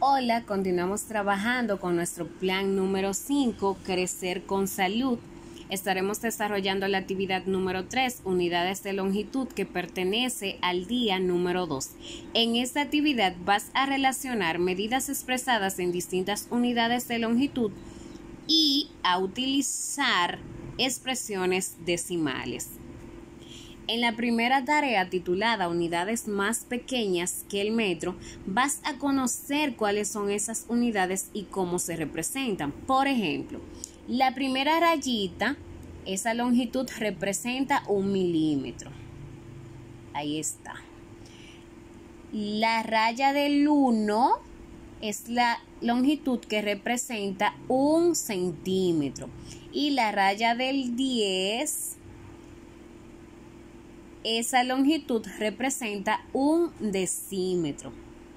Hola, continuamos trabajando con nuestro plan número 5, Crecer con Salud. Estaremos desarrollando la actividad número 3, unidades de longitud, que pertenece al día número 2. En esta actividad vas a relacionar medidas expresadas en distintas unidades de longitud y a utilizar expresiones decimales. En la primera tarea, titulada Unidades más pequeñas que el metro, vas a conocer cuáles son esas unidades y cómo se representan. Por ejemplo, la primera rayita, esa longitud representa 1 milímetro. Ahí está. La raya del 1 es la longitud que representa 1 centímetro. Y la raya del 10, esa longitud representa 1 decímetro.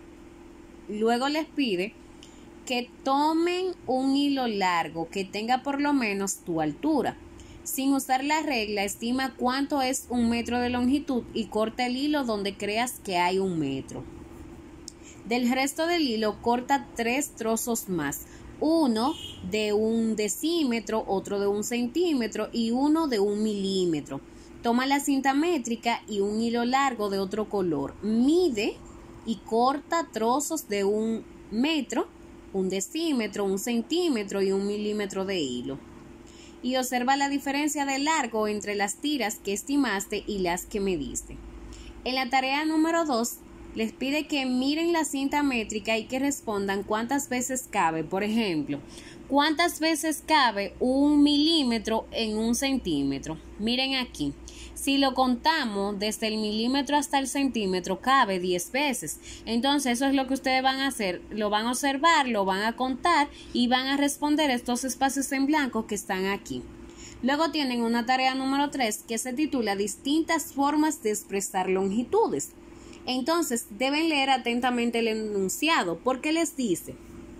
Luego les pide que tomen un hilo largo que tenga por lo menos tu altura. Sin usar la regla, estima cuánto es 1 metro de longitud y corta el hilo donde creas que hay 1 metro. Del resto del hilo, corta 3 trozos más. Uno de 1 decímetro, otro de 1 centímetro y uno de 1 milímetro. Toma la cinta métrica y un hilo largo de otro color. Mide y corta trozos de 1 metro, 1 decímetro, 1 centímetro y 1 milímetro de hilo. Y observa la diferencia de largo entre las tiras que estimaste y las que mediste. En la tarea número 2, les pide que miren la cinta métrica y que respondan cuántas veces cabe. Por ejemplo, ¿cuántas veces cabe 1 milímetro en 1 centímetro? Miren aquí. Si lo contamos desde el milímetro hasta el centímetro, cabe 10 veces. Entonces, eso es lo que ustedes van a hacer. Lo van a observar, lo van a contar y van a responder estos espacios en blanco que están aquí. Luego tienen una tarea número 3 que se titula Distintas formas de expresar longitudes. Entonces, deben leer atentamente el enunciado porque les dice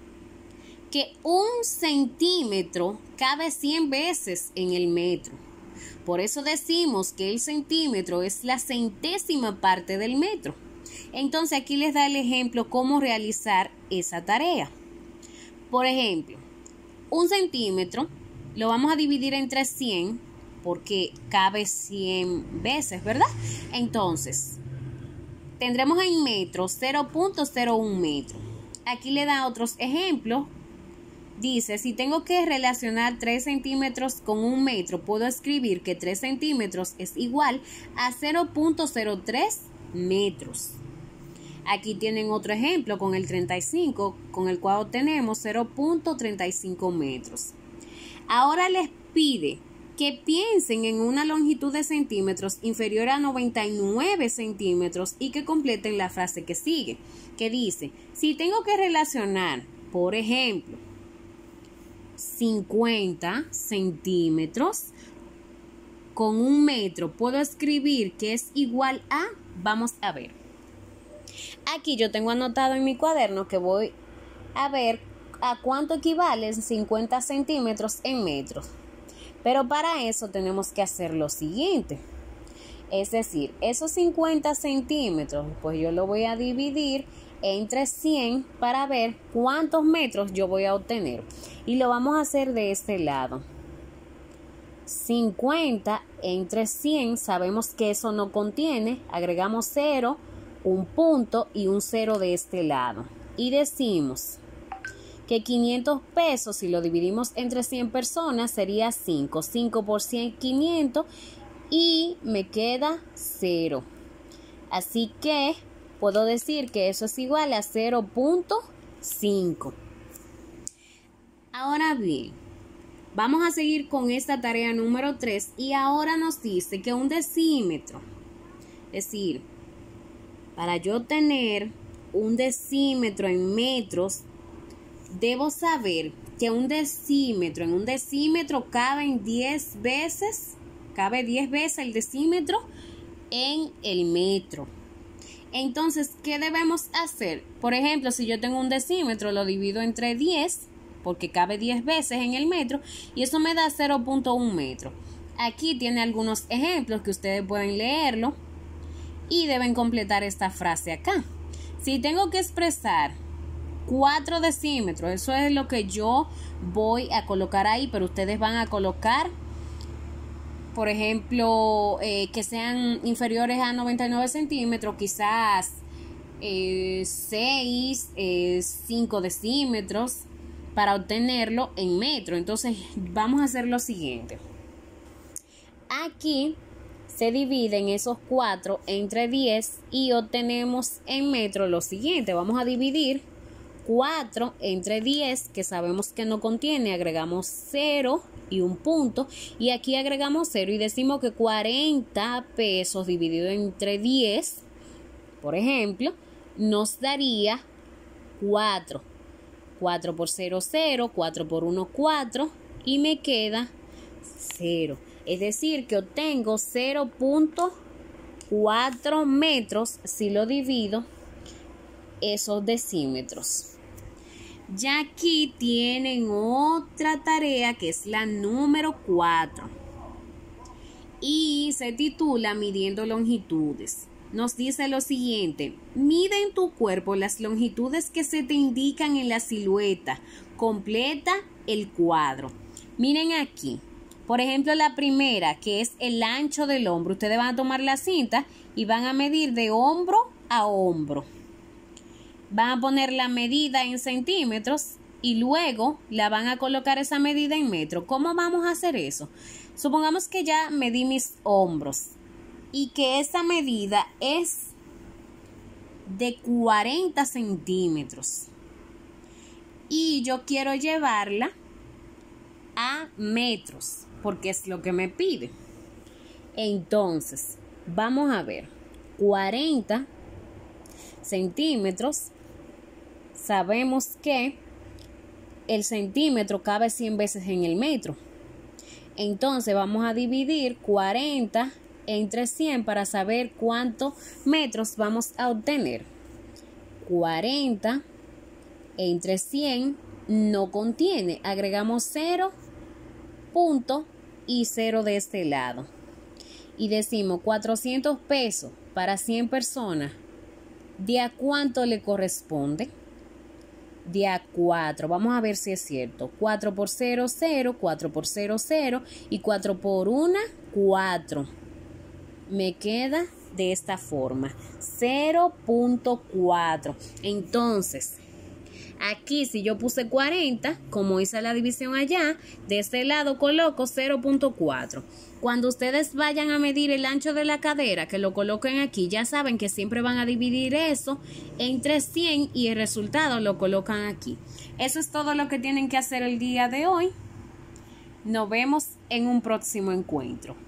que 1 centímetro cabe 100 veces en el metro. Por eso decimos que el centímetro es la centésima parte del metro. Entonces aquí les da el ejemplo cómo realizar esa tarea. Por ejemplo, 1 centímetro lo vamos a dividir entre 100 porque cabe 100 veces, ¿verdad? Entonces, tendremos en metros 0.01 metro. Aquí le da otros ejemplos. Dice, si tengo que relacionar 3 centímetros con 1 metro, puedo escribir que 3 centímetros es igual a 0.03 metros. Aquí tienen otro ejemplo con el 35, con el cual obtenemos 0.35 metros. Ahora les pide que piensen en una longitud de centímetros inferior a 99 centímetros y que completen la frase que sigue, que dice, si tengo que relacionar, por ejemplo, 50 centímetros con 1 metro, puedo escribir que es igual a, vamos a ver. Aquí yo tengo anotado en mi cuaderno que voy a ver a cuánto equivalen 50 centímetros en metros. Pero para eso tenemos que hacer lo siguiente. Es decir, esos 50 centímetros, pues yo lo voy a dividir entre 100 para ver cuántos metros yo voy a obtener. Y lo vamos a hacer de este lado. 50 entre 100, sabemos que eso no contiene, agregamos 0, un punto y un 0 de este lado. Y decimos que 500 pesos, si lo dividimos entre 100 personas, sería 5. 5 por 100, 500 y me queda 0. Así que puedo decir que eso es igual a 0.5. Ahora bien, vamos a seguir con esta tarea número 3 y ahora nos dice que 1 decímetro, es decir, para yo tener 1 decímetro en metros, debo saber que 1 decímetro, en 1 decímetro cabe 10 veces el decímetro en el metro. Entonces, ¿qué debemos hacer? Por ejemplo, si yo tengo 1 decímetro, lo divido entre 10, porque cabe 10 veces en el metro, y eso me da 0.1 metro. Aquí tiene algunos ejemplos que ustedes pueden leerlo y deben completar esta frase acá. Si tengo que expresar 4 decímetros. Eso es lo que yo voy a colocar ahí, pero ustedes van a colocar, por ejemplo, que sean inferiores a 99 centímetros, quizás 6, 5 decímetros para obtenerlo en metro. Entonces vamos a hacer lo siguiente. Aquí se dividen esos 4 entre 10 y obtenemos en metro lo siguiente. Vamos a dividir 4 entre 10, que sabemos que no contiene, agregamos 0 y un punto, y aquí agregamos 0 y decimos que 40 pesos dividido entre 10, por ejemplo, nos daría 4. 4 por 0, 0, 4 por 1, 4, y me queda 0. Es decir, que obtengo 0.4 metros si lo divido esos decímetros. Ya aquí tienen otra tarea que es la número 4 y se titula Midiendo longitudes. Nos dice lo siguiente: mide en tu cuerpo las longitudes que se te indican en la silueta. Completa el cuadro. Miren aquí. Por ejemplo, la primera, que es el ancho del hombro. Ustedes van a tomar la cinta y van a medir de hombro a hombro. Van a poner la medida en centímetros y luego la van a colocar esa medida en metros. ¿Cómo vamos a hacer eso? Supongamos que ya medí mis hombros y que esa medida es de 40 centímetros. Y yo quiero llevarla a metros, porque es lo que me pide. Entonces, vamos a ver, 40 centímetros, sabemos que el centímetro cabe 100 veces en el metro. Entonces, vamos a dividir 40 entre 100 para saber cuántos metros vamos a obtener. 40 entre 100 no contiene, agregamos 0 punto y 0 de este lado y decimos 400 pesos para 100 personas. ¿De a cuánto le corresponde? De a 4. Vamos a ver si es cierto. 4 por 0, 0, 4 por 0, 0 y 4 por 1, 4. Me queda de esta forma, 0.4. Entonces, aquí si yo puse 40, como hice la división allá, de este lado coloco 0.4. Cuando ustedes vayan a medir el ancho de la cadera, que lo coloquen aquí, ya saben que siempre van a dividir eso entre 100 y el resultado lo colocan aquí. Eso es todo lo que tienen que hacer el día de hoy. Nos vemos en un próximo encuentro.